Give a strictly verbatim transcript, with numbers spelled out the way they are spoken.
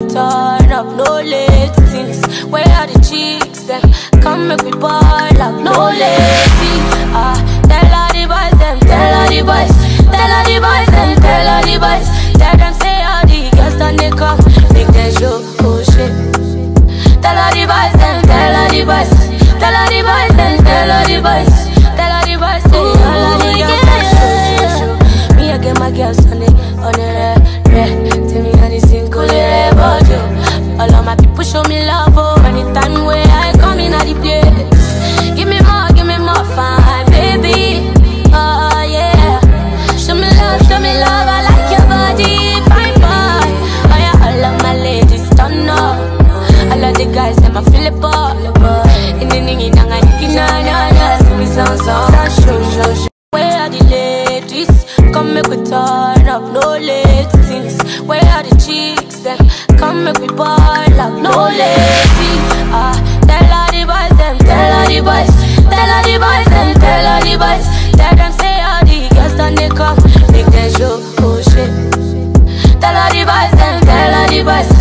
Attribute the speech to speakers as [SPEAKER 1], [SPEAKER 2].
[SPEAKER 1] turn up, no late things. Where are the chicks them? Come make we ball up, no lazy. Ah, tell all the boys them, tell all the boys, tell all the boys them, tell all the boys. Tell them say all the girls done they come, make them show, oh shit. Tell all the boys them, tell all the boys, tell all the boys them, tell all the boys, tell all the boys say all of the girls done show, show, show. Me I get my girls on the, on the red, red. Tell me how they sing cool it about you. All of my people show me love, oh. Anytime where I come in at the place, give me more, give me more fun, baby. Oh yeah, show me love, show me love. I like your body, fine boy. Oh yeah, all of my ladies turn up. All of the guys them I feel it all. In the ningy nanga niki na na na, see me sound sound show show show. Where are the ladies? Come make we turn up, no late things. Where are the chicks them? Come make we ball up, no lazy. Ah, tell all the boys them, tell all the boys, tell all the boys them, tell all the boys. Tell them say all the girls done they come, make them show, oh shit. Tell all the boys them, tell all the boys.